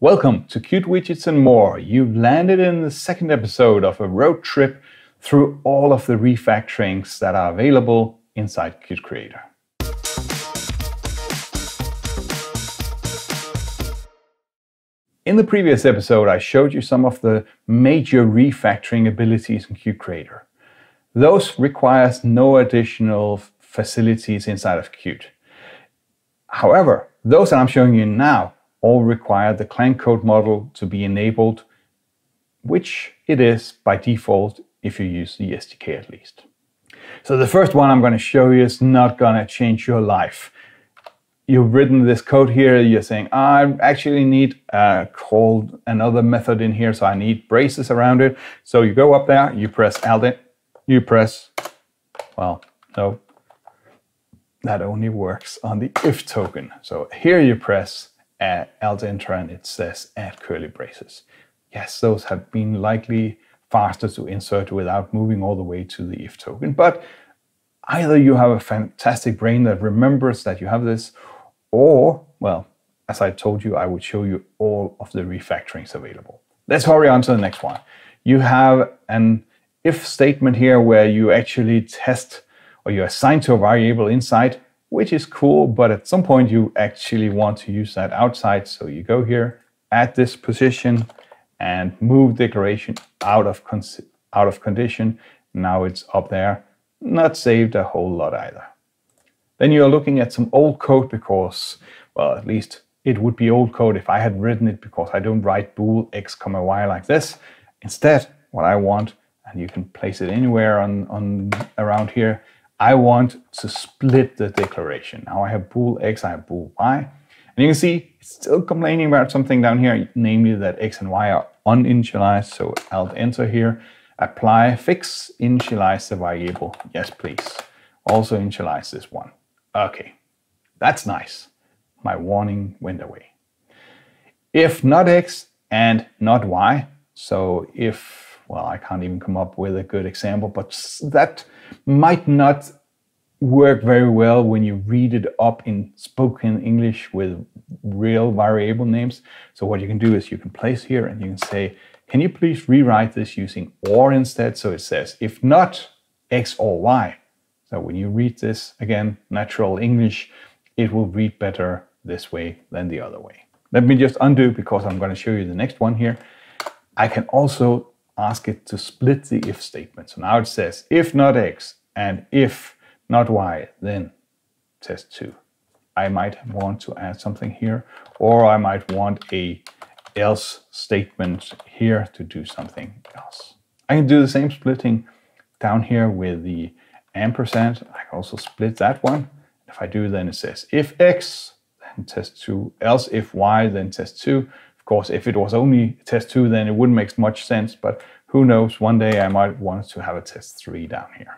Welcome to Qt Widgets and more. You've landed in the second episode of a road trip through all of the refactorings that are available inside Qt Creator. In the previous episode, I showed you some of the major refactoring abilities in Qt Creator. Those requires no additional facilities inside of Qt. However, those that I'm showing you now all require the client code model to be enabled, which it is by default if you use the SDK at least. So the first one I'm going to show you is not going to change your life. You've written this code here, you're saying, I actually need called another method in here, so I need braces around it. So you go up there, you press Alt, you press, well, no, that only works on the if token. So here you press Alt Enter and it says add curly braces. Yes, those have been likely faster to insert without moving all the way to the if token, but either you have a fantastic brain that remembers that you have this, or, well, as I told you, I would show you all of the refactorings available. Let's hurry on to the next one. You have an if statement here where you actually test or you assign to a variable inside, which is cool, but at some point you actually want to use that outside. So you go here, add this position, and move declaration out of condition. Now it's up there, not saved a whole lot either. Then you're looking at some old code because, well, at least it would be old code if I had written it, because I don't write bool x, y like this. Instead, what I want, and you can place it anywhere on around here, I want to split the declaration. Now I have bool x, I have bool y. And you can see it's still complaining about something down here, namely that x and y are uninitialized. So Alt Enter here, apply, fix, initialize the variable. Yes, please. Also initialize this one. Okay, that's nice. My warning went away. If not x and not y, so if, well, I can't even come up with a good example, but that might not work very well when you read it up in spoken English with real variable names. So what you can do is you can place here and you can say, can you please rewrite this using or instead? So it says, if not x or y. So when you read this, again, natural English, it will read better this way than the other way. Let me just undo, because I'm going to show you the next one here. I can also ask it to split the if statement. So now it says, if not x and if not y, then test 2. I might want to add something here, or I might want a else statement here to do something else. I can do the same splitting down here with the ampersand. I can also split that one. If I do, then it says if x, then test 2, else if y, then test 2. Of course, if it was only test 2, then it wouldn't make much sense, but who knows, one day I might want to have a test 3 down here.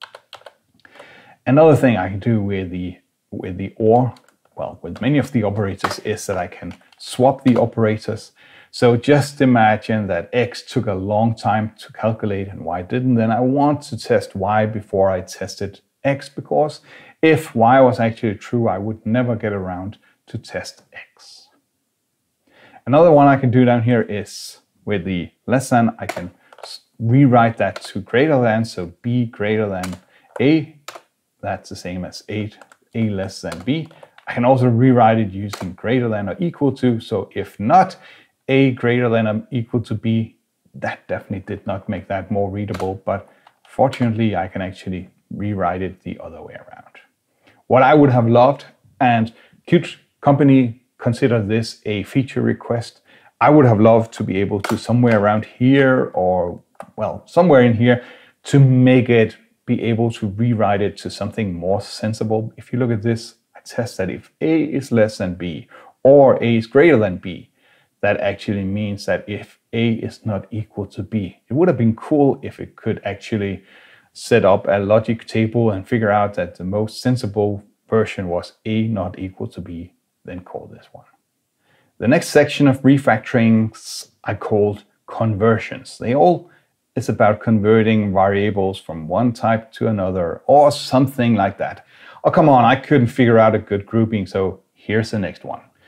Another thing I can do with the or, well, with many of the operators, is that I can swap the operators. So just imagine that x took a long time to calculate and y didn't. Then I want to test y before I tested x, because if y was actually true, I would never get around to test x. Another one I can do down here is with the less than, I can rewrite that to greater than, so b greater than a. That's the same as a less than b. I can also rewrite it using greater than or equal to. So if not a greater than or equal to b, that definitely did not make that more readable, but fortunately I can actually rewrite it the other way around. What I would have loved, and Qt company consider this a feature request, I would have loved to be able to somewhere around here, or well, somewhere in here, to make it be able to rewrite it to something more sensible. If you look at this, I test that if a is less than b or a is greater than b, that actually means that if a is not equal to b. It would have been cool if it could actually set up a logic table and figure out that the most sensible version was a not equal to b, then call this one. The next section of refactorings I called conversions. They all is about converting variables from one type to another, or something like that. Oh, come on, I couldn't figure out a good grouping, so here's the next one.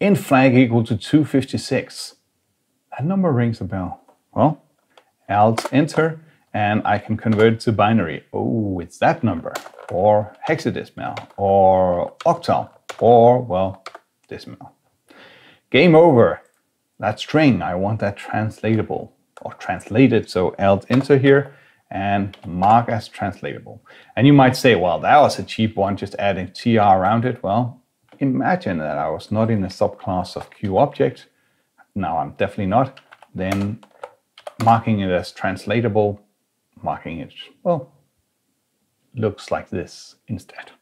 int flag equal to 256. That number rings a bell. Well, Alt enter, and I can convert it to binary. Oh, it's that number, or hexadecimal, or octal, or, well, decimal. Game over. That string, I want that translatable, or translated, so Alt enter here, and mark as translatable. And you might say, well, that was a cheap one, just adding tr around it. Well, imagine that I was not in a subclass of QObject. Now I'm definitely not. Then marking it as translatable, marking it, well, looks like this instead.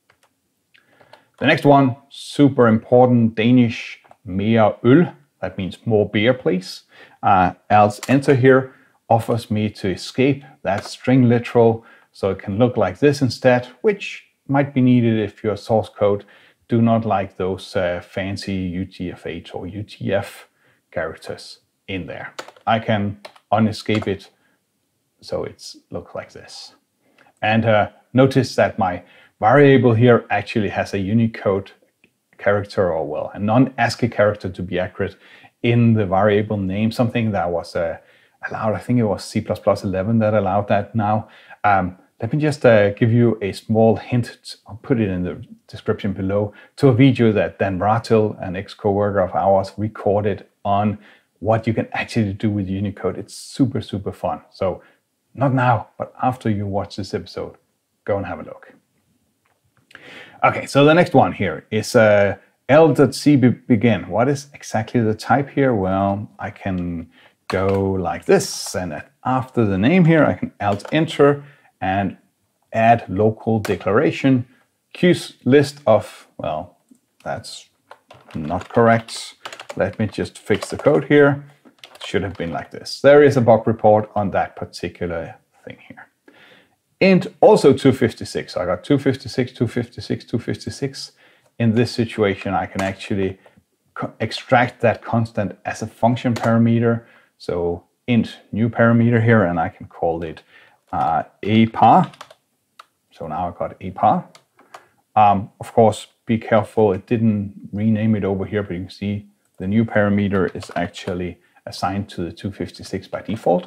The next one, super important, Danish, mere øl. That means more beer, please. Else enter here offers me to escape that string literal, so it can look like this instead, which might be needed if your source code do not like those fancy UTF-8 or UTF characters in there. I can unescape it, so it looks like this. And notice that my variable here actually has a Unicode character, or well, a non-ASCII character to be accurate, in the variable name, something that was allowed. I think it was C++11 that allowed that now. Let me just give you a small hint. I'll put it in the description below, to a video that Dan Bratil, an ex-coworker of ours, recorded on what you can actually do with Unicode. It's super, super fun. So not now, but after you watch this episode, go and have a look. Okay, so the next one here is L.C begin. What is exactly the type here? Well, I can go like this, and after the name here, I can Alt enter and add local declaration. Q's list of, well, that's not correct. Let me just fix the code here. It should have been like this. There is a bug report on that particular thing here. Int also 256. So I got 256, 256, 256. In this situation, I can actually extract that constant as a function parameter. So int new parameter here, and I can call it APAR. So now I got APAR. Of course, be careful. It didn't rename it over here, but you can see the new parameter is actually assigned to the 256 by default.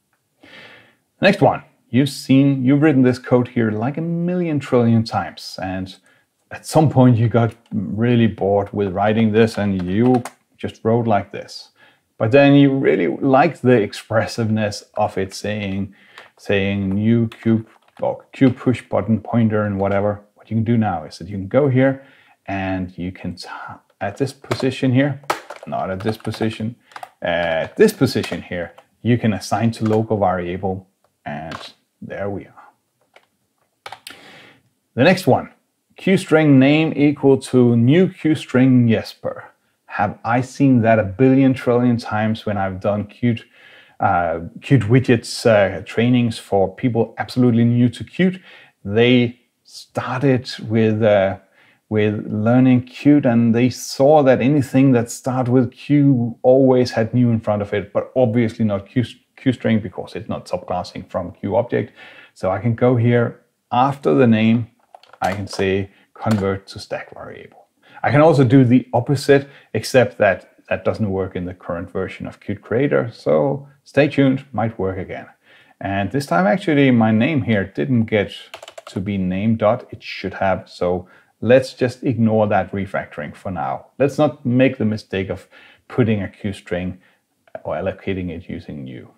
Next one. You've written this code here like a million trillion times, and at some point you got really bored with writing this and you just wrote like this. But then you really like the expressiveness of it saying new Q or Q push button pointer and whatever. What you can do now is that you can go here and you can, at this position here, not at this position, at this position here, you can assign to local variable, and there we are. The next one, QString name equal to new QString Jesper. Have I seen that a billion trillion times when I've done Qt Widgets trainings for people absolutely new to Qt. They started with learning Qt, and they saw that anything that started with Q always had new in front of it, but obviously not QString because it's not subclassing from QObject. So I can go here after the name, I can say convert to stack variable. I can also do the opposite, except that that doesn't work in the current version of Qt Creator. So stay tuned, might work again. And this time actually my name here didn't get to be name dot, it should have. So let's just ignore that refactoring for now. Let's not make the mistake of putting a QString or allocating it using new.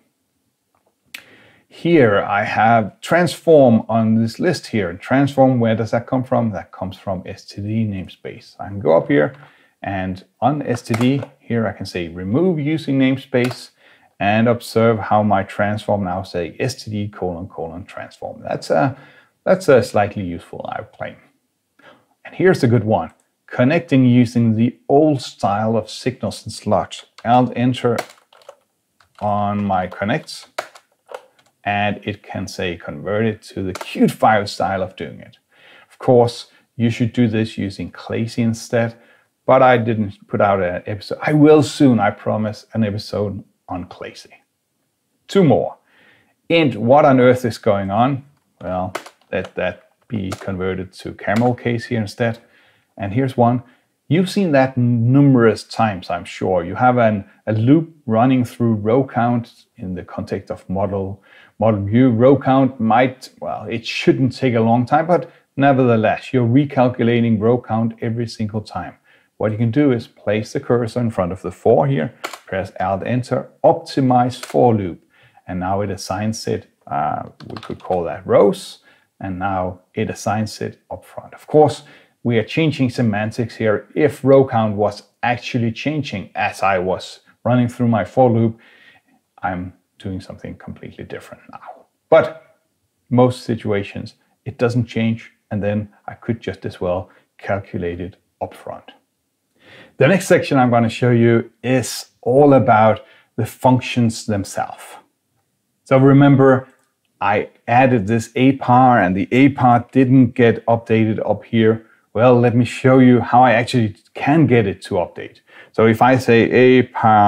Here I have transform on this list here. Transform, where does that come from? That comes from std namespace. I can go up here and on std here I can say remove using namespace and observe how my transform now say std : transform. That's a slightly useful, I would claim. And here's a good one. Connecting using the old style of signals and slots. Alt enter on my connects, and it can say convert it to the Qt file style of doing it. Of course, you should do this using Classy instead, but I didn't put out an episode. I will soon, I promise, an episode on Classy. Two more. Int, what on earth is going on? Well, let that be converted to camel case here instead. And here's one. You've seen that numerous times, I'm sure. You have a loop running through row count in the context of model view. Row count might, well, it shouldn't take a long time, but nevertheless, you're recalculating row count every single time. What you can do is place the cursor in front of the for here, press Alt-Enter, optimize for loop, and now it assigns it, we could call that rows, and now it assigns it up front. Of course, we are changing semantics here. If row count was actually changing as I was running through my for loop, I'm doing something completely different now. But most situations, it doesn't change, and then I could just as well calculate it up front. The next section I'm going to show you is all about the functions themselves. So remember, I added this APAR, and the APAR didn't get updated up here. Well, let me show you how I actually can get it to update. So if I say a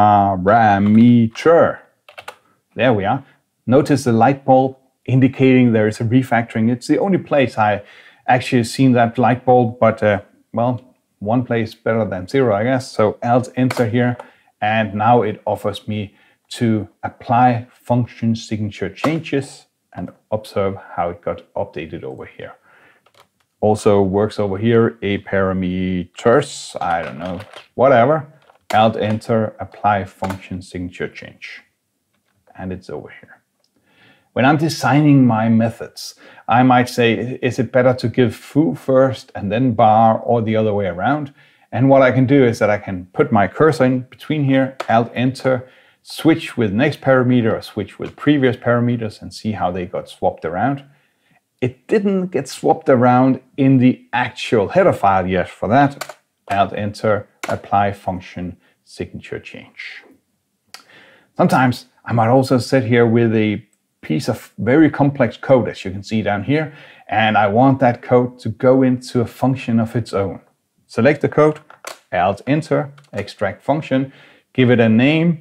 parameter, there we are. Notice the light bulb indicating there is a refactoring. It's the only place I actually seen that light bulb, but well, one place better than zero, I guess. So Alt-Enter here, and now it offers me to apply function signature changes and observe how it got updated over here. Also works over here, a parameters, I don't know, whatever. Alt-Enter, apply function signature change. And it's over here. When I'm designing my methods, I might say, is it better to give foo first and then bar, or the other way around? And what I can do is that I can put my cursor in between here, Alt-Enter, switch with next parameter or switch with previous parameters and see how they got swapped around. It didn't get swapped around in the actual header file yet. For that, Alt-Enter, apply function signature change. Sometimes I might also sit here with a piece of very complex code, as you can see down here, and I want that code to go into a function of its own. Select the code, Alt-Enter, extract function, give it a name,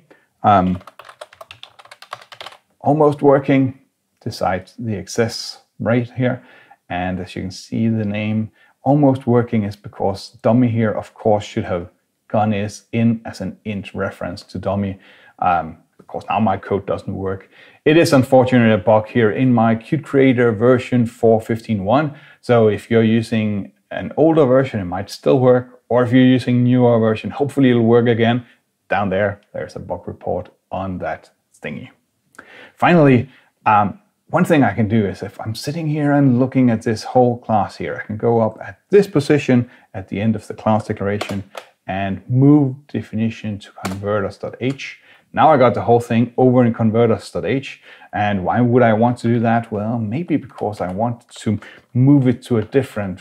almost working, decide the access right here, and as you can see, the name almost working is because dummy here, of course, should have gone in as an int reference to dummy. Of course, now my code doesn't work. It is unfortunately a bug here in my Qt Creator version 4.15.1. So if you're using an older version, it might still work. Or if you're using newer version, hopefully it'll work again. Down there, there's a bug report on that thingy. Finally, one thing I can do is if I'm sitting here and looking at this whole class here, I can go up at this position at the end of the class declaration and move definition to converters.h. Now I got the whole thing over in converters.h. And why would I want to do that? Well, maybe because I want to move it to a different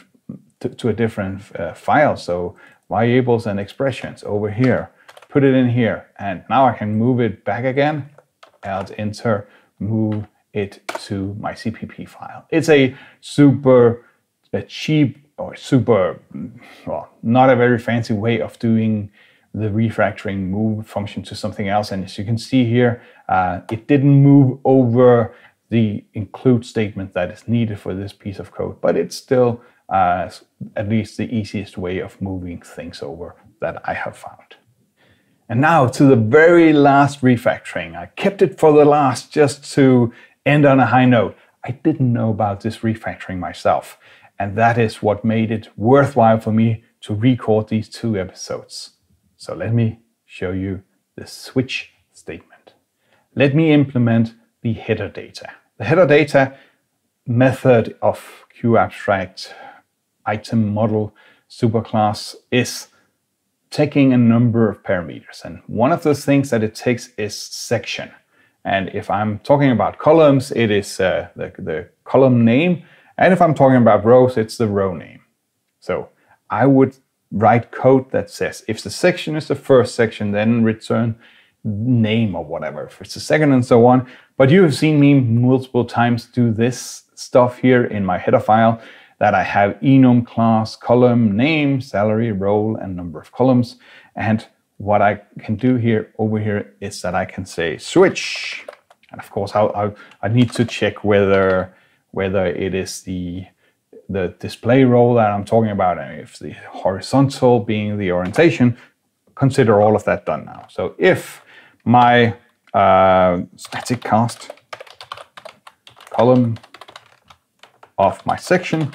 file. So variables and expressions over here, put it in here, and now I can move it back again. Alt-Enter, move it to my CPP file. It's a super cheap or super, well, not a very fancy way of doing the refactoring move function to something else. And as you can see here, it didn't move over the include statement that is needed for this piece of code, but it's still at least the easiest way of moving things over that I have found. And now to the very last refactoring. I kept it for the last just to end on a high note. I didn't know about this refactoring myself, and that is what made it worthwhile for me to record these 2 episodes. So let me show you the switch statement. Let me implement the header data. The header data method of QAbstract item model superclass is taking a number of parameters. And one of those things that it takes is section. And if I'm talking about columns, it is the column name. And if I'm talking about rows, it's the row name. So I would write code that says if the section is the first section, then return name or whatever. If it's the second and so on. But you have seen me multiple times do this stuff here in my header file, that I have enum class, column, name, salary, role, and number of columns. And what I can do here over here is that I can say switch. And of course, I need to check whether it is the the display role that I'm talking about, and if the horizontal being the orientation, consider all of that done now. So if my static cast column of my section,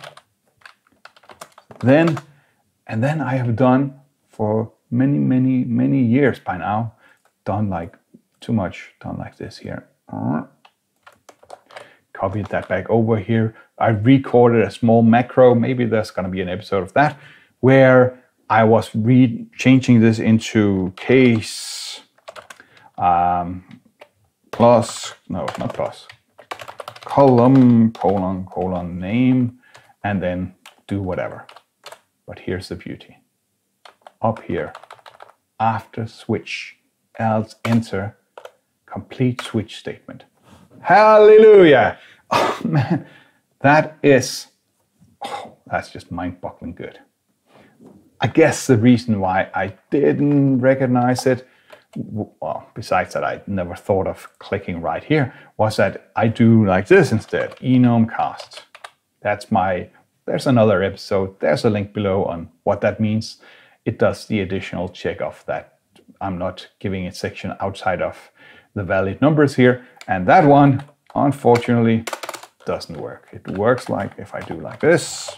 then I have done for many years by now, done like this here. Copied that back over here. I recorded a small macro, maybe there's going to be an episode of that, where I was changing this into case plus, no, not plus, column, colon, name, and then do whatever. But here's the beauty. Up here, after switch, else enter, complete switch statement. Hallelujah! Oh man, that's just mind-boggling good. I guess the reason why I didn't recognize it, well, besides that I never thought of clicking right here, was that I do like this instead, enum cast. There's another episode, there's a link below on what that means. It does the additional check of that I'm not giving a section outside of the valid numbers here, and that one, unfortunately, doesn't work. It works like if I do like this,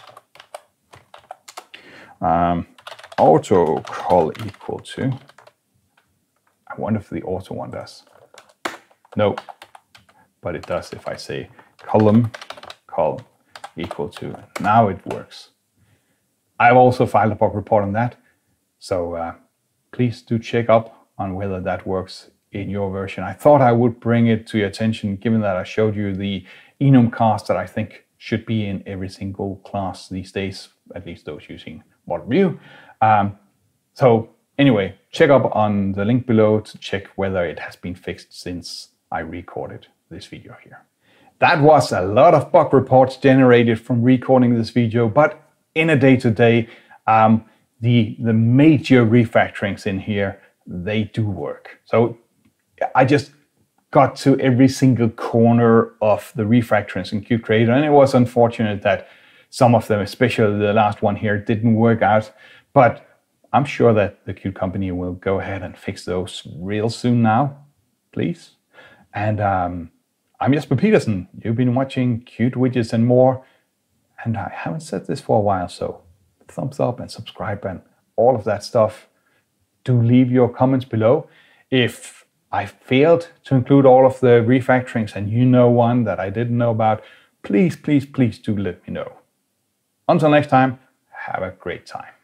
auto call equal to, I wonder if the auto one does. No, but it does if I say column call equal to, now it works. I've also filed a bug report on that, so please do check up on whether that works in your version. I thought I would bring it to your attention, given that I showed you the enum cast that I think should be in every single class these days, at least those using Model View. So anyway, check up on the link below to check whether it has been fixed since I recorded this video here. That was a lot of bug reports generated from recording this video, but in a day-to-day, the major refactorings in here, they do work. So I just got to every single corner of the refactorings in Qt Creator, and it was unfortunate that some of them, especially the last one here, didn't work out. But I'm sure that the Qt company will go ahead and fix those real soon now, please. And I'm Jesper Pedersen. You've been watching Qt Widgets and more. And I haven't said this for a while, so thumbs up and subscribe and all of that stuff. Do leave your comments below. If I failed to include all of the refactorings and you know one that I didn't know about, please do let me know. Until next time, have a great time.